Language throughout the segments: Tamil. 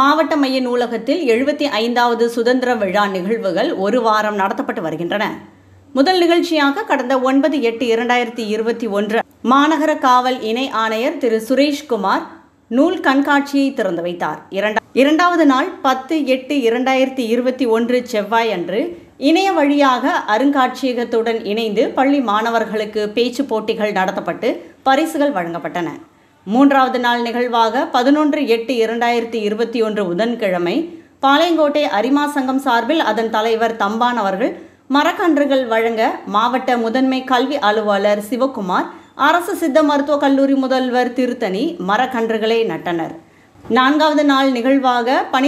மாவட்ட மைய நூலகத்தில் 75வது சுதந்திர விழா நிகழ்வுகள் ஒரு வாரம் நடத்தப்பட்டு வருகின்றன. முதல் நிகழ்ச்சியாக கடந்த 9/8/2021 மாநகர காவல் இணை ஆணையர் திரு சுரேஷ்குமார் நூல் கண்காட்சியை திறந்து வைத்தார். இரண்டாவது நாள் 10/8/2021 செவ்வாய் அன்று இணைய வழியாக அருங்காட்சியகத்துடன் இணைந்து பள்ளி மாணவர்களுக்கு பேச்சு போட்டிகள் நடத்தப்பட்டு பரிசுகள் வழங்கப்பட்டன. மூன்றாவது நாள் நிகழ்வாக 11/8/2021 புதன்கிழமை பாளையங்கோட்டை அரிமா சங்கம் சார்பில் அதன் தலைவர் தம்பான் அவர்கள் மரக்கன்றுகள் வழங்க மாவட்ட முதன்மை கல்வி அலுவலர் சிவகுமார், அரசு சித்த மருத்துவக் கல்லூரி முதல்வர் திருத்தணி மரக்கன்றுகளை நட்டனர். நான்காவது நாள் நிகழ்வாக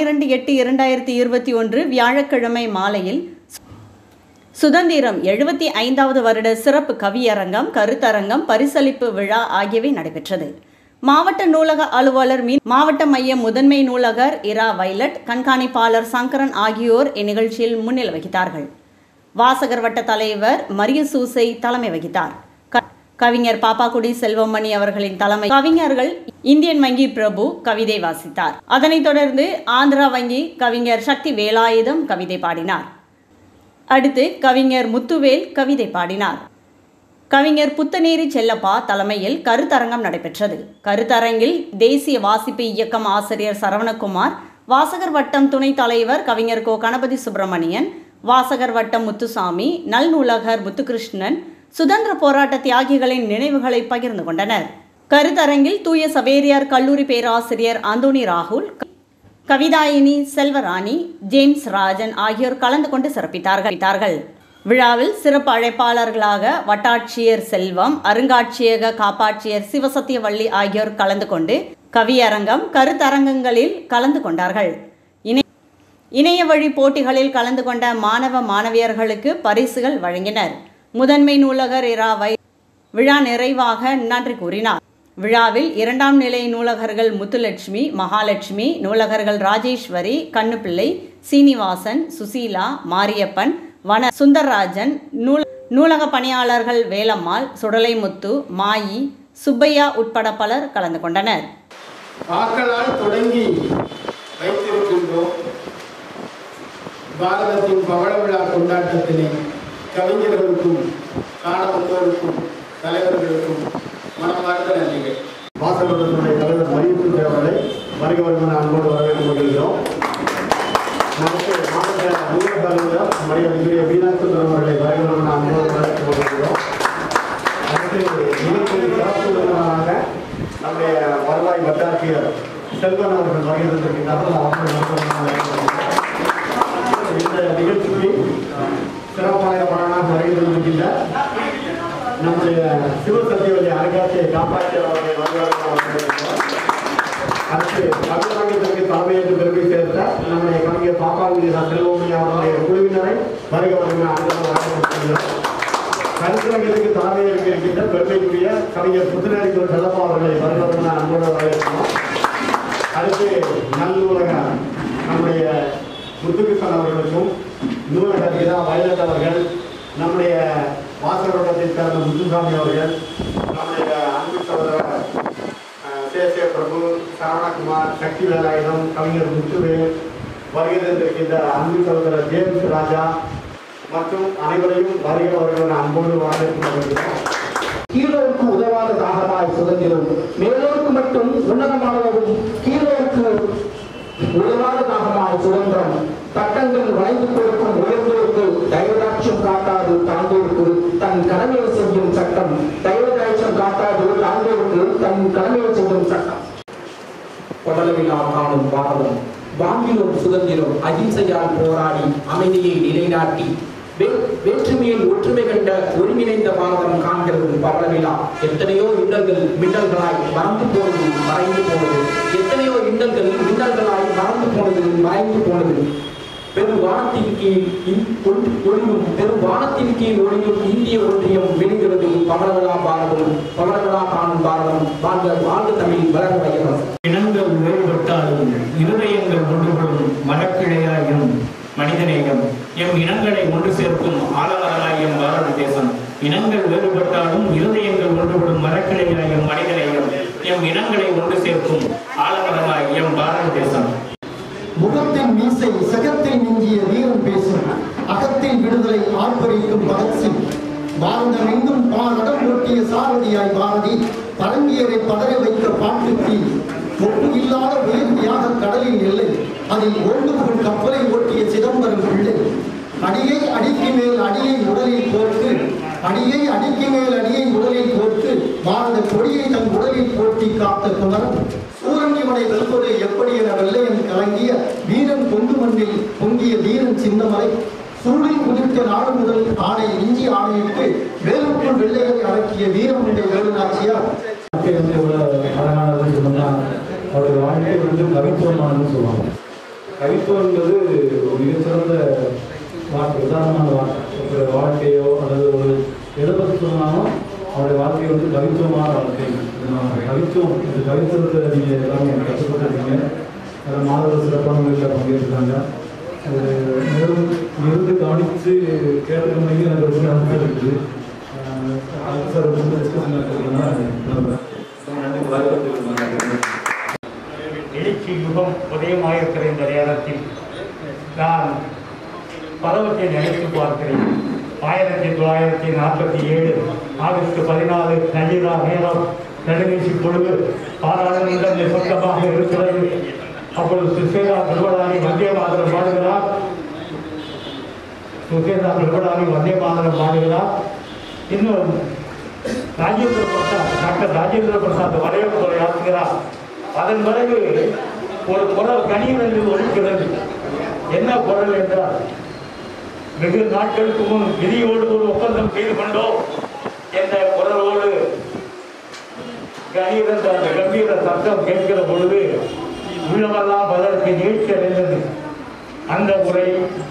12/8/2021 வியாழக்கிழமை மாலையில் சுதந்திரம் 75வது வருட சிறப்பு கவியரங்கம், கருத்தரங்கம், பரிசளிப்பு விழா ஆகியவை நடைபெற்றது. மாவட்ட நூலக அலுவலர் மாவட்ட மைய முதன்மை நூலகர் இரா வைலட், கண்காணிப்பாளர் சங்கரன் ஆகியோர் இந்நிகழ்ச்சியில் முன்னிலை வகித்தார்கள். வாசகர் வட்ட தலைவர் மரியசூசை தலைமை வகித்தார். கவிஞர் பாப்பாக்குடி செல்வமணி அவர்களின் தலைமை கவிஞர்கள் இந்தியன் வங்கி பிரபு கவிதை வாசித்தார். அதனைத் தொடர்ந்து ஆந்திரா வங்கி கவிஞர் சக்தி வேலாயுதம் கவிதை பாடினார். அடுத்து கவிஞர் முத்துவேல் கவிதை பாடினார். கவிஞர் புத்தநேரி செல்லப்பா தலைமையில் கருத்தரங்கம் நடைபெற்றது. கருத்தரங்கில் தேசிய வாசிப்பு இயக்கம் ஆசிரியர் சரவணகுமார், வாசகர் வட்டம் துணைத் தலைவர் கவிஞர் கோ கணபதி சுப்பிரமணியன், வாசகர் வட்டம் முத்துசாமி, நல்நூலகர் முத்துகிருஷ்ணன் சுதந்திர போராட்ட தியாகிகளின் நினைவுகளை பகிர்ந்து கொண்டனர். கருத்தரங்கில் தூய சவேரியார் கல்லூரி பேராசிரியர் அந்தோணி ராகுல், கவிதாயினி செல்வராணி, ஜேம்ஸ் ராஜன் ஆகியோர் கலந்து கொண்டு சிறப்பித்தார்கள். விழாவில் சிறப்பு அழைப்பாளர்களாக வட்டாட்சியர் செல்வம், அருங்காட்சியக காப்பாட்சியர் சிவசத்தியவள்ளி ஆகியோர் கலந்து கொண்டு கவியரங்கம், கருத்தரங்கங்களில் கலந்து கொண்டார்கள். இணைய வழி போட்டிகளில் கலந்து கொண்ட மாணவ மாணவியர்களுக்கு பரிசுகள் வழங்கினர். முதன்மை நூலகர் இராவை விழா நிறைவாக நன்றி கூறினார். விழாவில் 2ஆம் நிலை நூலகர்கள் முத்துலட்சுமி, மகாலட்சுமி, நூலகர்கள் ராஜேஸ்வரி, கண்ணுப்பிள்ளை, சீனிவாசன், சுசீலா, மாரியப்பன், வன சுந்தர்ராஜன், நூலக பணியாளர்கள் வேலம்மாள், சுடலைமுத்து, மாயி, சுப்பையா உட்பட பலர் கலந்து கொண்டனர். ஆக்களால் தொடங்கி வைத்திருக்கின்றோம் பாரதத்தின் பவள விழா கொண்டாட்டத்தினை கவிஞர்களுக்கும் காணவந்தோருக்கும் தலைவர்களுக்கும் மனமார்ந்த நன்றிகள். வாசகர்களுடைய தலைவர் மரியசூசை அவர்களை வருக வருமான அன்போடு வரவேற்றுக் கொள்கிறோம். நமக்கு மாவட்ட நூலக அலுவலர் மரியாதைக்குரிய வீணாசுந்தரம் அவர்களை வருக வருமான அன்போடு வரவேற்றுக் கொள்கிறோம். அடுத்து நிகழ்ச்சி சிறப்பு விருந்தினராக நம்முடைய வருவாய் வட்டாட்சியர் செல்வன் அவர்கள் வருகை தந்திருக்கிறார்கள். இந்த நிகழ்ச்சிக்கு சிறப்பான பலனாக வருகை தந்திருக்கின்ற நம்முடைய சிவசத்தியவள்ளி அருங்காட்சியை காப்பாற்றியவர்களை வருகிறார்கள். அடுத்து கவியரங்கத்திற்கு தலைமையேற்று பெருமை சேர்த்த நம்முடைய கவிஞர் பாப்பாக்குடி செல்வமணி அவருடைய குழுவினரை வருக வருகிறார். கருத்தரங்கத்திற்கு தலைமையேற்க இருக்கின்ற பெருமைக்குரிய கவிஞர் புத்தநேரி செல்லப்பா அவர்களை வருக வருகிறார் அன்போடு வரவேற்கிறோம். அடுத்து நல்நூலக நம்முடைய முத்துகிருஷ்ணன் அவர்களுக்கும் நூலகர் இரா வைலட் அவர்கள், நம்முடைய வாசகத்தை சேர்ந்த முத்துசாமி அவர்கள், நம்முடைய அன்பு சகோதரர் சேசே பிரபு, சரவணகுமார், சக்தி வேலாயுதம், கவிஞர் முத்துவேல், வருகை தந்திருக்கின்ற அன்பு சகோதரர் ஜேம்ஸ் ராஜா மற்றும் அனைவரையும் வருகிறவர்கள் அன்போடு வரவேற்கிறோம். கீழோருக்கு உதவாத தாகமாய் சுதந்திரம், மேலோருக்கு மட்டும் உன்னதமானதும் கீழோருக்கு உதவாத தாகமாய் சுதந்திரம், சட்டங்கள் வளைந்து கொடுக்கும் உயர்ந்தோருக்கு தயவதாட்சியம் காட்டாது தாழ்ந்தோருக்கு தன் கடமையை செய்யும் சட்டம், தயவதாட்சியம் காட்டாது தாழ்ந்தோருக்கு தன் கடமையை செய்யும் சட்டம். கொடலவிழா காணும் பாரதம், வாங்கியோர் சுதந்திரம், அகிம்சையால் போராடி அமைதியை நிலைநாட்டி வேற்றுமையில் ஒற்றுமை கண்ட ஒருங்கிணைந்த பாரதம் காண்கிறது பவளவிழா. எத்தனையோ இன்னல்கள் மின்னல்களாய் மறந்து போனது மறைந்து போனது, எத்தனையோ இன்னல்கள் மின்னல்களாய் மறந்து போனது மறைந்து போனது. பெருவானத்தின் கீழ் ஒளியும் இந்திய ஒன்றியம் விழுகிறது. பவளவிழா பாரதம், பவளவிழா காணும் பாரதம், வாழ்க வாழ்க தமிழ், வளர வையம். இனங்கள் வேறுபட்டாலும் இருதயங்கள் ஒன்றுபடும் மரக்கிளையாயும் மனிதநேயம், எம் இனங்களை ஒன்று சேர்க்கும் ஆலமரமாயும் பாரத தேசம். இனங்கள் வேறுபட்டாலும் இருதயங்கள் ஒன்றுபடும் மரக்கிளையாயும் மனிதநேயம், எம் இனங்களை ஒன்று சேர்க்கும் ஆலமரமாய் எம் பாரத தேசம். முகத்தின் மீசை சகத்தில் மிஞ்சிய வீரம் பேசும் அகத்தில் விடுதலை ஆர்ப்பரிக்கும் பகத்சிங் பாரதமெங்கும் பாரடம் ஓட்டிய சாரதியாய் பாரதி பரங்கியரை பதற வைத்த பாட்டுக்கு ஒப்பு இல்லாத உயிர் தியாக கடலின் எல்லை அதில் ஓண்டுபுகழ் கப்பலை ஓட்டிய சிதம்பரம் பிள்ளை அடியை அடிக்கு மேல் அடியை உடலில் கோர்த்து அடியை அடிக்கு மேல் அடியை உடலில் கோர்த்து பாரத கொடியை தன் உடலில் போட்டி காத்த குமரன் சூரங்கிமனை வெல்வது எப்படி என வெள்ளையன் கலங்கிய வீரன் கொண்டு மண்ணில் பொங்கிய வீரன் சின்னமலை சூழில் குதிர்த்த நாடு முதல் ஆணை இஞ்சி ஆணையிட்டு வேலுக்குள் வெள்ளையை அடக்கிய வீரமுண்டை வேலுநாச்சியார் அழகானதுன்னு சொன்னா அவருடைய வாழ்க்கை கவித்துவமானதுன்னு சொல்லுவாங்க. கவித்துவம் என்பது ஒரு மிகச்சிறந்த வார்த்தை, உதாரணமான வார்த்தை. ஒரு வாழ்க்கையோ அல்லது ஒரு எதை பற்றி சொன்னாலும் அவருடைய வாழ்க்கை கவித்துவமான வாழ்க்கை. கவித்துவம் இந்த கவித்துவத்தை நீங்கள் எல்லாமே கற்றுக்கொண்டிருக்கீங்க. அதில் மாணவர்கள் சிறப்பான முறையில் பங்கேற்கிறாங்க. அது மேலும் இருந்து கவனித்து கேட்கணும்னு எனக்கு ரொம்ப நம்பிக்கை இருக்குது. சார் எழுச்சி யுகம் உதயமாயிருக்கிற இந்த நேரத்தில் நான் பலவற்றை நினைத்து பார்க்கிறேன். 1947 ஆகஸ்ட் 14 நள்ளிரா நேரம் நடுநீசி பொழுது பாராளுமன்றம் சொந்தமாக இருக்கிறது. அப்பொழுது சுசேதா பிரபலானி வந்தே மாதரம் பாடுகிறார். இன்னும் ராஜேந்திர பிரசாத், டாக்டர் ராஜேந்திர பிரசாத் வரவேற்புரை ஆற்றுகிறார். அதன் பிறகு ஒரு குரல் கனியிலிருந்து ஒலிக்கிறது. என்ன குரல் என்றால், வெகு நாட்களுக்கு முன் விதியோடு ஒரு ஒப்பந்தம் செய்து கொண்டோம் என்ற குரலோடு கனியிலிருந்து அந்த கம்பீர சத்தம் கேட்கிற பொழுது உள்ளமெல்லாம் பலருக்கு நீழ்ச்சி அடைந்தது. அந்த உரை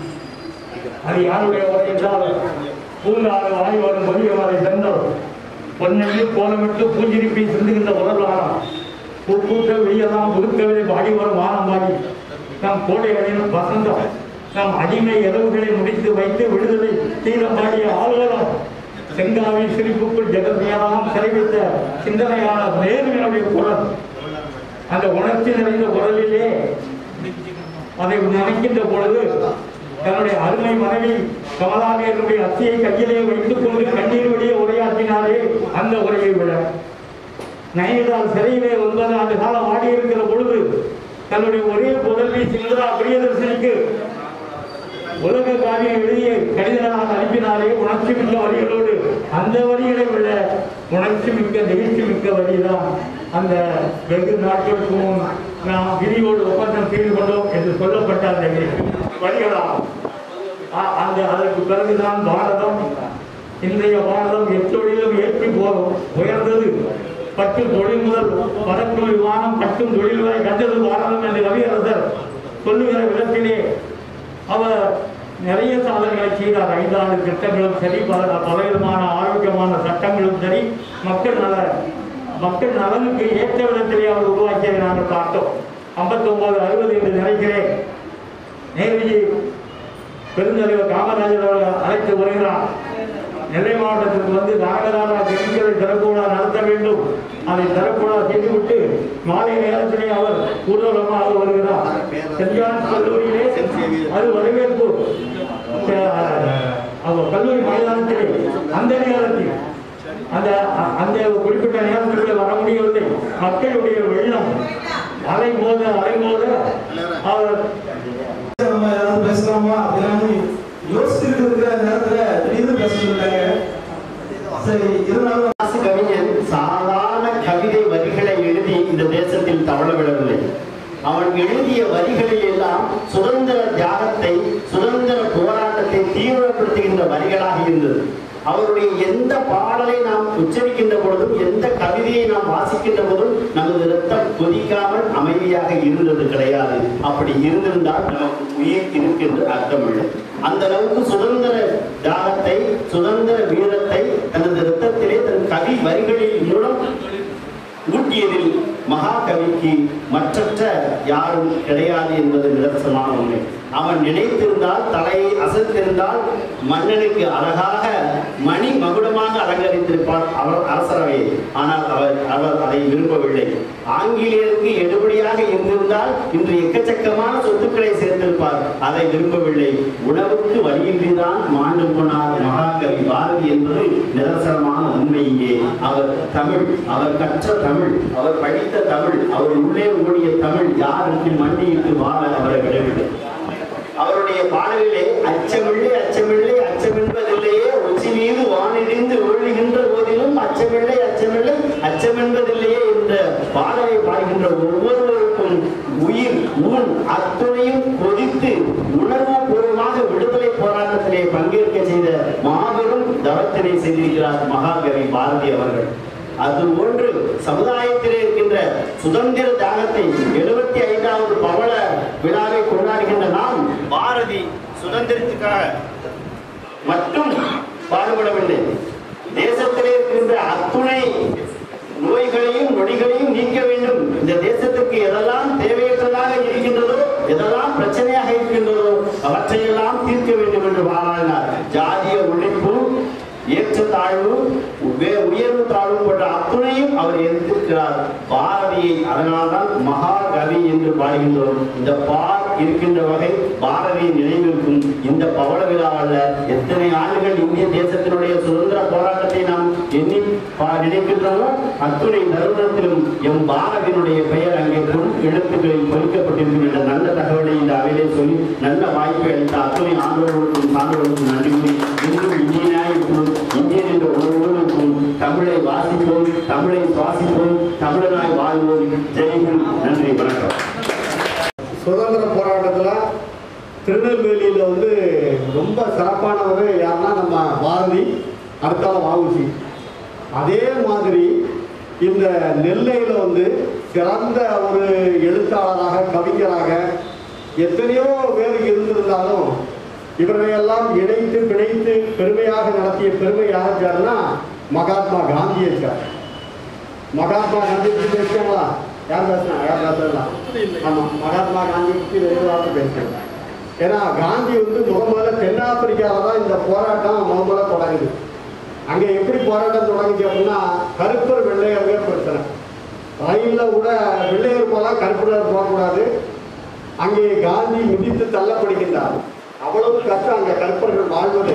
அது யாருடைய உரை என்றால், பூங்காறு வாய் வரும் மொழியவரை சென்றோம் பொன்னையில் கோலமிட்டு பூஞ்சிரிப்பை சிந்துகின்ற உடலாரம் பூக்கூட்ட வெய்யலாம் முழுக்கவே பாடி வரும் வானமாகி நம் கோடைகளின் வசந்தம் நம் அடிமை இரவுகளை முடித்து வைத்து விடுதலை தீரம் பாடிய ஆளுநரம் செங்காவின் சிரிப்புக்குள் ஜெகத்யானம் சிறைவித்த சிந்தனையான நேர்மையுடைய குரல். அந்த உணர்ச்சி நிறைந்த குரலிலே அதை நினைக்கின்ற பொழுது தன்னுடைய அருமை மனைவி கமலாவியருடைய அத்தியை கையிலே வைத்துக் கொண்டு கண்ணீர் வழியே உரையாற்றினாரே அந்த உரையை விட நயனிதால் சிறையிலே 9 ஆண்டு காலம் ஆடியிருக்கிற பொழுது தன்னுடைய ஒரே புதல்வி சிந்தரா பிரியதர்ஷினிக்கு உலக காரியம் எழுதிய கடிதமாக அனுப்பினாரே உணர்ச்சி மிக்க வரிகளோடு. அந்த வரிகளை விட உணர்ச்சி மிக்க நெகிழ்ச்சி மிக்க வரிதான் அந்த வெகு நாட்களுக்கு முன் நாம் விதியோடு ஒப்பந்தம் செய்து கொண்டோம் என்று சொல்லப்பட்ட அந்த வரிகளாகும். அந்த அதற்கு பிறகுதான் பாரதம், இன்றைய பாரதம் எத்தொழிலும் ஏற்றி போகும் உயர்ந்தது. 10 தொழில் முதல் பறக்கும் விமானம் 10 தொழில் வரை கண்டது பாரதம் என்று கவியரசர் சொல்லுகிற விதத்திலே அவர் நிறைய சாதனைகளை செய்தார். 5 ஆண்டு திட்டங்களும் சரி, பலவிதமான ஆரோக்கியமான சட்டங்களும் சரி, மக்கள் நலனுக்கு ஏற்ற விதத்திலே அவர் உருவாக்கியதை நாங்கள் பார்த்தோம். 59, 60 என்று நினைக்கிறேன். நேருஜி பெருந்தலைவர் காமராஜர் அவர்கள் அழைத்து வருகிறார். நெல்லை மாவட்டத்திற்கு வந்து நாகராஜா கெமிக்கலை திறக்கூடா நடத்த வேண்டும், அதை திறக்கூடா செய்துவிட்டு மாலை நேரத்திலே அவர் ஊர்வலமாக வருகிறார். சென்ட் ஜான்ஸ் கல்லூரியிலே அது வரவேற்பு கல்லூரி மைதானத்திலே அந்த நேரத்தில் அந்த குறிப்பிட்ட நேரத்திலே வர முடியவில்லை. மக்களுடைய வெள்ளம் அலை மோத அவர் பேசலாமா அப்படின்னு யோசிச்சுட்டு இருக்கிற நேரத்துல திடீர்னு பேசிட்டாங்க. சரி, இருந்தாலும் கவிஞன் சாதாரண கவிதை வரிகளை எழுதி இந்த தேசத்தில் தவழ விடவில்லை. அவன் எழுதிய வரிகளில் எல்லாம் சுதந்திர தியாகத்தை, சுதந்திர போராட்டத்தை தீவிரப்படுத்துகின்ற வரிகளாக இருந்தது. அவருடைய எந்த பாடலை நாம் உச்சரிக்கின்ற பொழுதும், எந்த கவிதையை நாம் வாசிக்கின்ற போதும் நமது ரத்தம் கொதிக்காமல் அமைதியாக இருந்தது கிடையாது. அப்படி இருந்திருந்தால் நமக்கு உயிர் இருக்கின்ற அர்த்தம் இல்லை. அந்த அளவுக்கு சுதந்திர தியாகத்தை, சுதந்திர வீரத்தை தனது ரத்தத்திலே தன் கவி வரிகளின் மூலம் ஊட்டியதில் மகாகவிக்கு மற்றற்ற யாரும் கிடையாது என்பது நிதர்சனமான உண்மை. அவன் நினைத்திருந்தால், தலையை அசைத்திருந்தால் மன்னனுக்கு அழகாக மணி மகுடமாக அலங்கரித்திருப்பான். வைத்திருப்பார் அவர் அரசரவையை. ஆனால் அவர் அதை விரும்பவில்லை. ஆங்கிலேயருக்கு எடுபடியாக இருந்திருந்தால் இன்று எக்கச்சக்கமான சொத்துக்களை சேர்த்திருப்பார். அதை விரும்பவில்லை. உணவுக்கு வழியில்தான் மாண்டு போனார் மகாகவி பாரதி என்பது நிதர்சனமான உண்மை. இங்கே அவர் தமிழ், அவர் கற்ற தமிழ், அவர் படித்த தமிழ், அவர் உள்ளே ஓடிய தமிழ் யாருக்கு மண்டியிட்டு வாழ அவரை விடவில்லை. அவருடைய பாடலிலே அச்சமில்லை அச்சமில்லை அச்சமென்பதில்லையே உச்சி மீது வானிடிந்து ஒழுகின்ற போதிலும் அச்சமில்லை அச்சமில்லை அச்சமென்பதில்லையே என்ற பாடலை பாடுகின்ற ஒவ்வொருவருக்கும் உயிர் ஊன் அத்துணையும் கொதித்து உணர்வு பூர்வமாக விடுதலை போராட்டத்திலே பங்கேற்க செய்த மாபெரும் தவத்தினை செய்திருக்கிறார் மகாகவி பாரதி அவர்கள். அது ஒன்று சமுதாயத்திலே இருக்கின்ற சுதந்திர தியாகத்தை 75வது பவள விழாவை கொண்டாடுகின்ற நாம் பாரதி சுதந்திரத்துக்காக மட்டும் பாடுபடவில்லை. தேசத்திலே இருக்கின்ற அத்துணை நோய்களையும் நொடிகளையும் நீக்க வேண்டும். இந்த தேசத்துக்கு எதெல்லாம் தேவையற்றதாக இருக்கின்றதோ, எதெல்லாம் பிரச்சனையாக இருக்கின்றதோ அவற்றையெல்லாம் தீர்க்க வேண்டும் என்று பாராட்டினார். ஜாதிய ஒழிப்பு, ஏற்றத்தாழ்வு, உயர்வு தாழ்வு போன்ற அத்துணையும் அவர் எதிர்க்கிறார் பாரதியை. அதனால்தான் மகாகவி என்று பாடுகின்றோம். இந்த பார் இருக்கின்ற வகை பாரதியின் நினைவிற்கும் இந்த பவள விழாவில் எத்தனை ஆண்டுகள் இந்திய தேசத்தினுடைய சுதந்திர போராட்டத்தை நாம் எண்ணி நினைக்கின்றோமோ அத்துணை தருணத்திலும் எம் பாரதியினுடைய பெயர் அங்கே எழுத்துக்களில் பொறிக்கப்பட்டிருக்கும் என்ற நல்ல தகவலை இந்த அவையிலே சொல்லி நல்ல வாய்ப்பை அளித்த அத்துணை ஆண்டவர்களுக்கும் சான்றோர்களுக்கும் நன்றி கூறி இன்றும் இந்தியனாயிருக்கும் இந்தியன் என்ற ஒவ்வொருவருக்கும் தமிழை வாசிப்போம், தமிழை சுவாசிப்போம், தமிழனாய் வாழ்வோம். ஜெய்ஹிந்த். நன்றி, வணக்கம். சுதந்திர போராட்டத்தில் திருநெல்வேலியில் ரொம்ப சிறப்பானவர் யாருன்னா நம்ம பாரதி, அடுத்தால V.O.C. அதே மாதிரி இந்த நெல்லையில் சிறந்த ஒரு எழுத்தாளராக, கவிஞராக எத்தனையோ பேர் இருந்திருந்தாலும் இவரையெல்லாம் இணைத்து பிணைத்து பெருமையாக நடத்திய பெருமை யாருன்னா மகாத்மா காந்தியை சார். மகாத்மா காந்தி பற்றி பேசுவாங்களா? யார் பேசுனா? யார் பேசலாம்? ஆமாம், மகாத்மா காந்தி பற்றி வெறுவாக பேசுகிறாங்க. ஏன்னா காந்தி முதல்ல தென்னாப்பிரிக்காவில் தான் இந்த போராட்டம் முதல்ல தொடங்குது. அங்கே எப்படி போராட்டம் தொடங்குச்சு அப்படின்னா கருப்பர் வெள்ளையர்கள் பிரச்சனை. ரயிலில் கூட வெள்ளையர் போகலாம், கருப்பர் போகக்கூடாது. அங்கே காந்தி மிதித்து தள்ளப்படுகின்றார். அவ்வளவு கஷ்டம் அங்கே கருப்பர்கள் வாழ்வது.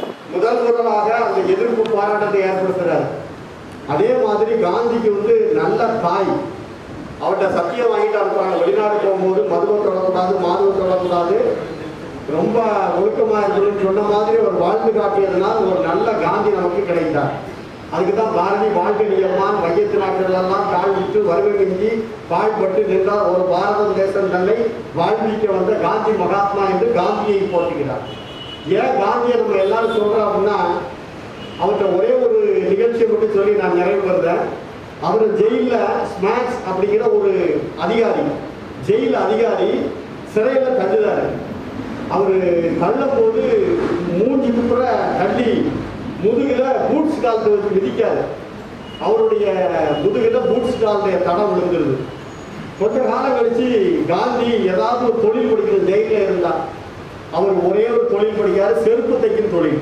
முதலாக அந்த எதிர்ப்பு போராட்டத்தை ஏற்படுத்துகிறார். அதே மாதிரி காந்திக்கு நல்ல தாய், அவர்கிட்ட சத்தியம் வாங்கிட்டு அனுப்புறாங்க. வெளிநாடு போகும்போது மதுவை தொடக்கூடாது, மாதுவை தொடக்கூடாது, ரொம்ப ஒழுக்கமாக இருக்கணும்னு சொன்ன மாதிரி அவர் வாழ்ந்து காட்டியதுனால் ஒரு நல்ல காந்தி நமக்கு கிடைத்தார். அதுக்கு தான் பாரதி வாழ்க்கை நியமம் மையத்து நாட்களெல்லாம் கால் விட்டு வருகை மிஞ்சி பாழ்பட்டு நின்றார். ஒரு பாரதம் தேசம் தன்னை வாழ்விக்க வந்த காந்தி மகாத்மா என்று காந்தியை போட்டுகிறார். ஏன் காந்தியை நம்ம எல்லாரும் சொல்கிறோம் அப்படின்னா அவர்கிட்ட ஒரே ஒரு நிகழ்ச்சியை மட்டும் சொல்லி நான் நிறைவு வருதேன். அவர் ஜெயிலில் ஸ்மாக்ஸ் அப்படிங்கிற ஒரு அதிகாரி, ஜெயில் அதிகாரி சிறையில் தள்ளுதார். அவர் தள்ளும் போது மூஞ்சி குப்புற தள்ளி முதுகில் பூட்ஸ் காலத்தை வச்சு மிதிக்காது. அவருடைய முதுகில் பூட்ஸ் காலத்தைய தடம் விழுந்துருது. கொஞ்ச காலம் கழிச்சு காந்தி ஏதாவது ஒரு தொழில் படிக்கிற ஜெயிலில் இருந்தார். அவர் ஒரே ஒரு தொழில் படிக்காரு, செருப்பு தைக்கும் தொழில்.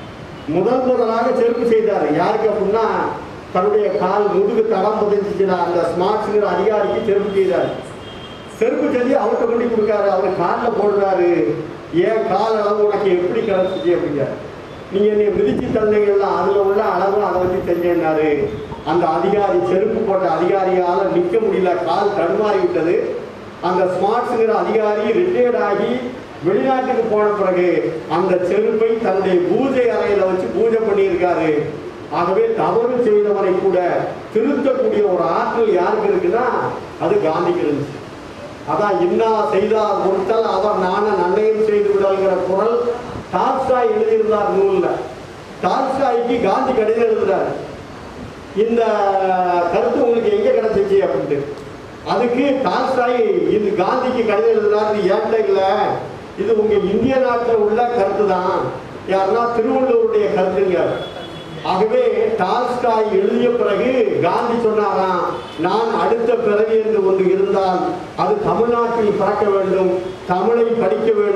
முதலாக செருப்பு செய்தார். யாருக்கு அப்படின்னா தன்னுடைய கால் முதுகு தடம் பதிஞ்சிச்சுன்னா அந்த ஸ்மார்ட்ஸுங்கிற அதிகாரிக்கு செருப்பு செய்தார். செருப்பு செஞ்சு அவர்கிட்ட கொண்டு கொடுக்காரு. அவர் காலில் போடுறாரு. ஏன் கால் அளவு உனக்கு எப்படி கிடச்சிச்சு அப்படிங்கிறார். நீங்கள் என்னை மிதிச்சு தந்தீங்கன்னா அதில் உள்ள அளவு அதை வச்சு செஞ்சேன்னாரு. அந்த அதிகாரி, செருப்பு போட்ட அதிகாரியால் நிற்க முடியல, கால் தடுமாறி விட்டது. அந்த ஸ்மார்ட்ஸுங்கிற அதிகாரி ரிட்டையர்ட் ஆகி வெளிநாட்டுக்கு போன பிறகு அந்த செருப்பை தன்னுடைய பூஜை அறையில் வச்சு பூஜை பண்ணியிருக்காரு. ஆகவே தவறு செய்தவரை கூட திருத்தக்கூடிய ஒரு ஆற்றல் யாருக்கு இருக்குன்னா அது காந்திக்கு இருந்துச்சு. அதான் இன்னா செய்தார் பொறுத்தல் அவர் நான நன்மையும் செய்து விடல்கிற குரல் டால்ஸ்டாய் எழுதியிருந்தார் நூலில். டால்ஸ்டாய்க்கு காந்தி கடிதம் எழுதுறாரு. இந்த கருத்து உங்களுக்கு எங்கே கிடைச்சிச்சு அப்படின்ட்டு. அதுக்கு டால்ஸ்டாய் இது காந்திக்கு கடிதம் எழுதுறாரு. ஏன்ட்ட இல்லை, இது உங்க இந்திய நாட்டில் உள்ள கருத்து தான், யாருன்னா திருவள்ளுவருடைய கருத்துங்க. ஆகவே டால்ஸ்டாய் எழுதிய பிறகு காந்தி சொன்னாராம், நான் அடுத்த பிறவி என்று ஒன்று இருந்தால் அது தமிழ்நாட்டில் பிறக்க வேண்டும், தமிழை படிக்க வேண்டும்,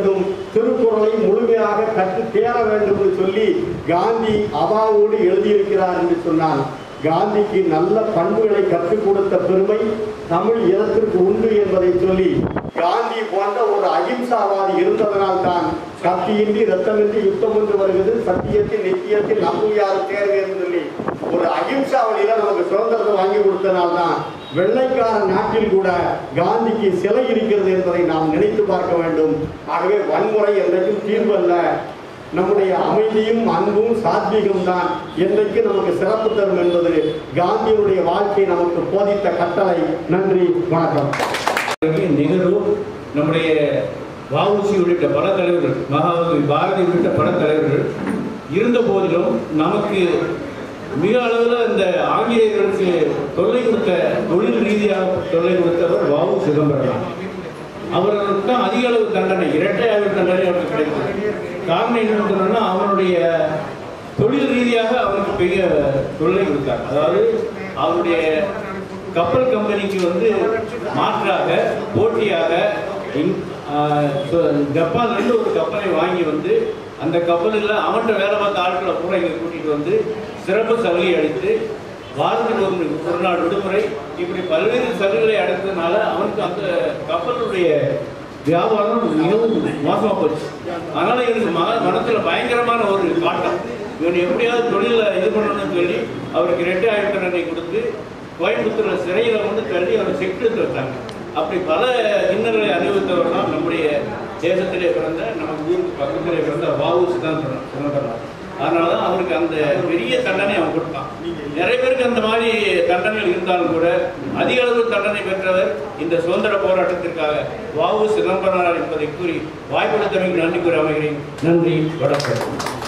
திருக்குறளை முழுமையாக கற்று தேர வேண்டும் என்று சொல்லி காந்தி அவாவோடு எழுதியிருக்கிறார் என்று சொன்னால் காந்திக்கு நல்ல பண்புகளை கற்றுக் கொடுத்த பெருமை தமிழ் இனத்திற்கு உண்டு என்பதை சொல்லி காந்தி போன்ற ஒரு அகிம்சாவாதி இருந்ததனால் தான் கத்தியின்றி ரத்தமின்றி யுத்தம் ஒன்று வருகிறது, சத்தியத்தில் நித்தியத்தில் நம்புயாரும் தேர்வு என்று சொல்லி ஒரு அகிம்சா வழியில நமக்கு சுதந்திரத்தை வாங்கி கொடுத்தனால்தான் வெள்ளைக்கார நாட்டில் கூட காந்திக்கு சிலை இருக்கிறது என்பதை நாம் நினைத்து பார்க்க வேண்டும். ஆகவே வன்முறை என்றைக்கும் தீர்வு அல்ல, நம்முடைய அமைதியும் அன்பும் சாத்வீகம் தான் என்றைக்கு நமக்கு சிறப்பு தரும் என்பது காந்தியினுடைய வாழ்க்கை நமக்கு போதித்த கட்டளை. நன்றி, வணக்கம். நிகழ்வு நம்முடைய V.O.C. உள்ளிட்ட பல தலைவர்கள், மகாகவி பாரதி உள்ளிட்ட பல தலைவர்கள் இருந்த போதிலும் நமக்கு மிக அளவில் இந்த ஆங்கிலேயர்களுக்கு தொல்லை கொடுத்த, தொழில் ரீதியாக தொல்லை கொடுத்தவர் V.O.CHITHAMBARAM. அவர்களுக்கு தான் அதிக அளவு தண்டனை, இரட்டை ஆயுள் தண்டனை அவருக்கு கிடைத்தது. காரணம் என்ன சொன்னா, அவனுடைய தொழில் ரீதியாக அவருக்கு பெரிய தொல்லை கொடுத்தார். அதாவது அவருடைய கப்பல் கம்பெனிக்கு மாற்றாக போட்டியாக ஜப்பான்லேருந்து ஒரு கப்பலை வாங்கி அந்த கப்பலில் அவன்கிட்ட வேலை பார்த்த ஆட்களை பூரா இங்கே கூட்டிகிட்டு சிறப்பு சலுகை அளித்து வாரத்துக்கு ஒரு நாள் விடுமுறை இப்படி பல்வேறு சலுகைகளை அடைத்ததுனால அவனுக்கு அந்த கப்பலுடைய வியாபாரம் மிகவும் மோசமாக போச்சு. அதனால் இவனுக்கு மனத்தில் பயங்கரமான ஒரு காட்டம், இவன் எப்படியாவது தொழிலில் இது பண்ணணும்னு சொல்லி அவருக்கு இரட்டை ஆயுள் தண்டனை கொடுத்து கோயம்புத்தூர் சிறையில் தள்ளி அவரை செக்யூரிட்டி வச்சாங்க. அப்படி பல இன்னல்களை அனுபவித்தவர் தான் நம்முடைய தேசத்திலே பிறந்த, நமக்கு ஊருக்கு பக்கத்திலே பிறந்த V.O.C. தான் சொன்னார். அதனால தான் அவருக்கு அந்த பெரிய தண்டனை அவன் கொடுத்தான். நிறைய பேருக்கு அந்த மாதிரி தண்டனைகள் இருந்தாலும் கூட அதிக அளவு தண்டனை பெற்றவர் இந்த சுதந்திர போராட்டத்திற்காக V.O.CHITHAMBARAM என்பதை கூறி வாய்ப்பளித்தமைக்கு நன்றி கூறி அமைகிறேன். நன்றி, வணக்கம்.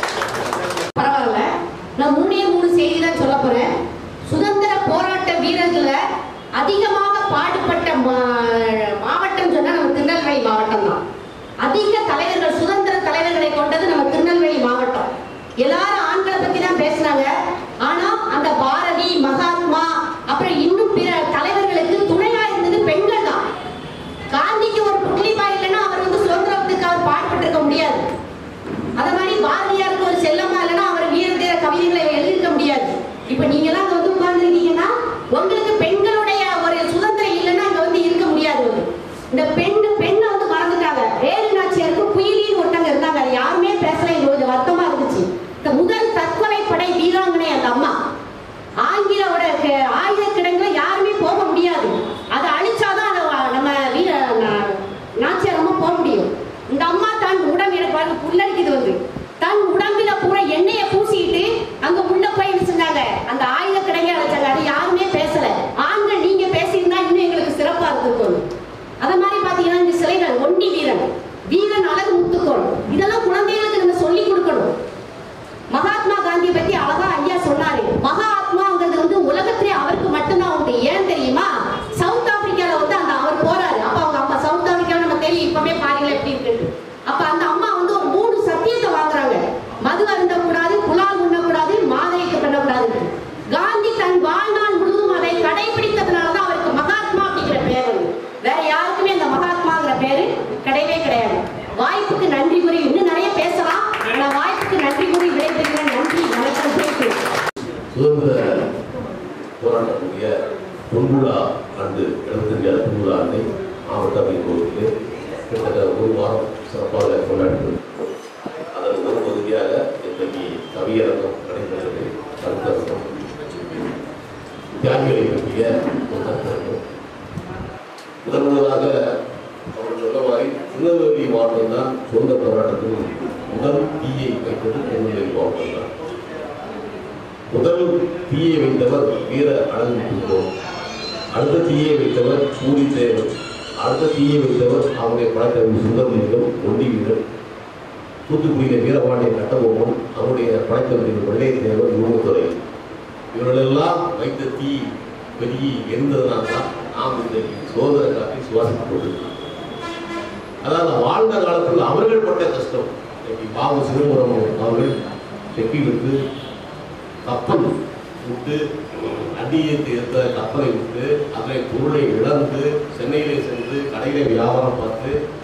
பரவாயில்ல, நான் 3 செய்தி தான் சொல்ல போறேன். சுதந்திர போராட்ட வீரர்களை அதிகமாக பாடுபட்ட மாவட்டம் சொன்னா நம்ம திருநெல்வேலி மாவட்டம் தான். அதிக தலைவர்கள், சுதந்திர தலைவர்களை கொண்டது நம்ம திருநெல்வேலி மாவட்டம். எல்லாரும் ஆண்களை பத்தி தான் பேசினாங்க. ஆனா அந்த பாரதி, மகாத்மா, அப்புறம் இன்னும் பிற தலைவர்களுக்கு துணையா இருந்தது பெண்கள் தான். காந்திக்கு ஒரு புட்லிப்பா இல்லைன்னா அவர் சுதந்திரத்துக்கு அவர் பாடுபட்டு இருக்க முடியாது. அத மாதிரி பாரதியாருக்கு ஒரு செல்லம்மா இல்லைன்னா அவர் வீரதீர கவிதைகளை எழுதியிருக்க முடியாது. இப்ப நீங்க எல்லாம் அங்க உட்கார்ந்துருக்கீங்கன்னா உங்களுக்கு பெண்களுடைய ஒரு சுதந்திரம் இல்லைன்னா அங்க இருக்க முடியாது. இந்த பெண்ணை மறந்துட்டாங்க. வேலு நாச்சியாருக்கு புயலின்னு ஒருத்தங்க இருந்தாங்க, அது யாருமே பேசல. கொஞ்சம் வருத்தமா இருந்துச்சு. இந்த முதல் தற்கொலை படை வீராங்கனை அந்த அம்மா. ஆங்கிலோட ஆயுத கிடங்குல யாருமே போக முடியாது, அதை அழிச்சாதான் நம்ம நாச்சியார் அம்மா போக முடியும். இந்த அம்மா தன் உடம்பு, எனக்கு புல்லடிக்குது, தன் உடம்புல பூரா எண்ணெயை பூசிட்டு அங்க உள்ள போய் செஞ்சாங்க, அந்த ஆயுத கிடங்கை அழைச்சாங்க. அது யாருமே பேசல. ஆண்கள் நீங்க பேசியிருந்தா இன்னும் எங்களுக்கு சிறப்பா இருந்திருக்கும். அத மாதிரி பாத்தீங்கன்னா இந்த சிலைகள், ஒண்டி வீரன், வீரன் அழகு முத்துக்கோள், இதெல்லாம் குழந்தைகளுக்கு நம்ம சொல்லி கொடுக்கணும். மகாத்மா காந்தியை பத்தி அழகா ஐயா சொன்னாரு. மகாத்மாங்கிறது உலகத்திலே அவருக்கு மட்டும்தான் உண்டு. ஏன் தெரியுமா? சவுத் ஆப்பிரிக்கால அந்த அவர் போறாரு. அப்ப அவங்க அம்மா சவுத் ஆப்பிரிக்கால நம்ம தெரியும், இப்பவே பாருங்களேன் எப்படி இருக்கு. அப்ப அந்த அம்மா ஒரு 3 சத்தியத்தை வாங்குறாங்க. மது அருந்தக்கூடாது, புலால் உண்ணக்கூடாது, மாதவிக்கு பண்ணக்கூடாது. காந்தி தன் வாழ்நாள் முழுவதும் அதை கடைபிடித்ததுனாலதான் அவருக்கு மகாத்மா அப்படிங்கிற பேர். வேற யாருக்குமே இந்த மகாத்மாங்கிற பேரு கிடையவே கிடையாது. வாய்ப்புக்கு நன்றி கூறி இன்னும் நிறைய பேசலாம். நான் வாய்ப்புக்கு நன்றி கூறி விடைபெறுகிறேன். நன்றி, வணக்கம். சுதந்திர போராட்டக்கூடிய பொன்விழா ஆண்டு 75வது பொன்விழா ஆண்டை மாவட்டத்தின் கோவிலில் கிட்டத்தட்ட 1 வாரம் சிறப்பாக கொண்டாடினோம். அதன் ஒரு பகுதியாக இன்றைக்கு கவியரங்கம் நடைபெறுகிறது. கருத்தரங்கம், தியாகிகளை பற்றிய கருத்தரங்கம். முதலாக அவர் சொன்ன மாதிரி திருநெல்வேலி மாவட்டம் தான் சுதந்திர போராட்டத்தில் முதல் தீயை வைத்தது. திருநெல்வேலி மாவட்டம் தான் முதல் தீயை வைத்தவர் வீர அழகுமுத்துக்கோள், அடுத்த தீயை வைத்தவர் சூரிதேவர், அடுத்த தீயை வைத்தவர் அவருடைய படைத்தலைவர் சுந்தரலிங்கம், ஒண்டி வீரர், தூத்துக்குடியில வீரபாண்டிய கட்டபொம்மன், அவருடைய படைத்தலைவர் வெள்ளையத்தேவர், யூகத்துறை, இவர்களெல்லாம் வைத்த தீ பெருகி எரிந்ததுனால தான் நாம் இன்றைக்கு சுதந்திர காற்றை சுவாசித்துக் கொண்டிருக்கிறோம். அதாவது வாழ்ந்த காலத்தில் அவர்கள் பட்ட கஷ்டம். V.O.CHITHAMBARAM அவர்கள் செக்கி விட்டு கப்பல் விட்டு அடியை எடுத்த கப்பலை விட்டு அதனை பொருளை இழந்து சென்னையிலே சென்று கடையில வியாபாரம் பார்த்து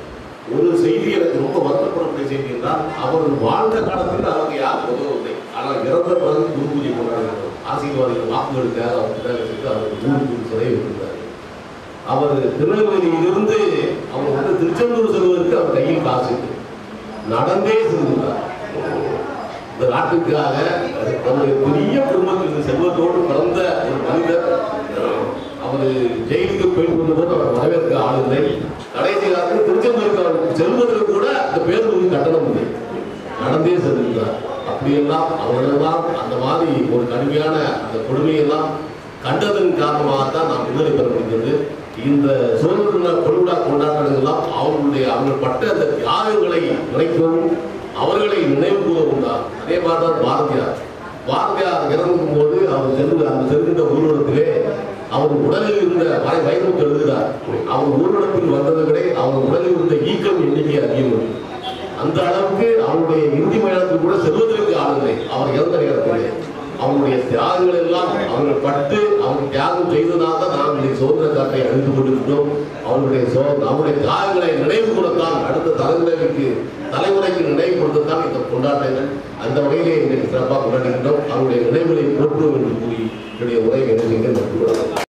ஒரு செய்தி எனக்கு ரொம்ப வருத்தப்படக்கூடிய செய்தி என்றால், அவர் வாழ்ந்த காலத்தில் அவருக்கு யாரும் உதவவில்லை. ஆனால் இறந்த பிறகு குரு பூஜை கொண்டாடுகிறார். ஆசீர்வாதிகள் வாக்குகளுக்காக அவருக்கு அவருக்கு சிலை வைத்திருந்தார். அவர் திருநெல்வேலியிலிருந்து அவர் வந்து திருச்செந்தூர் செல்வதற்கு அவர் கையில் காசு நடந்தே சென்றார். இந்த நாட்டுக்காக தன்னுடைய பெரிய குடும்பத்தில் செல்வத்தோடு பிறந்த ஒரு மனிதர். அவர் ஜெயிலுக்கு போயிட்டு வந்தபோது அவர் வரவேற்க ஆளுநரை கடைசி காலத்தில் திருச்செந்தூருக்கு அவர் செல்வதற்கு கூட அந்த பேருந்து கட்டணம் இல்லை, நடந்தே சென்றார். அப்படியெல்லாம் அவர்களெல்லாம் அந்த மாதிரி ஒரு கடுமையான அந்த கொடுமையெல்லாம் கண்டதன் காரணமாகத்தான் நாம் விடுதலை பெற முடிந்தது. இந்த சுதந்திர பொருளா கொண்டாட்டங்கள்லாம் அவர்கள் பட்ட அந்த தியாகங்களை நினைக்கவும் அவர்களை நினைவு கூறவும் தான். அதே மாதிரி தான் பாரதியார் இறங்கும் போது அவர் செல்கின்ற ஊர்வலத்திலே அவர் உடலில் இருந்த வைரமுத்து எழுதுகிறார். அவர் ஊர்வலத்தில் வந்ததை விட அவர் உடலில் இருந்த ஈக்கம் எண்ணிக்கை அதிகம். அந்த அளவுக்கு அவருடைய இறுதி பயணத்தில் கூட செல்வதற்கு ஆளுநரை அவர் இறந்த நேரத்திலே அவருடைய தியாகங்கள் எல்லாம் அவர்கள் பட்டு அவங்க தியாகம் செய்ததாக தான் நாம் இந்த சுதந்திர காற்றை அழித்துக் கொண்டிருக்கிறோம். அவருடைய தியாகங்களை நினைவு கூடத்தான் அடுத்த தலைமுறைக்கு நினைவுபடுத்தத்தான் இந்த கொண்டாட்டங்கள். அந்த வகையிலே இன்றைக்கு சிறப்பாக கொண்டாடுகின்றோம். அவருடைய நினைவுகளை போற்றுவோம் என்று கூறி என்னுடைய உரையை நினைவுகள்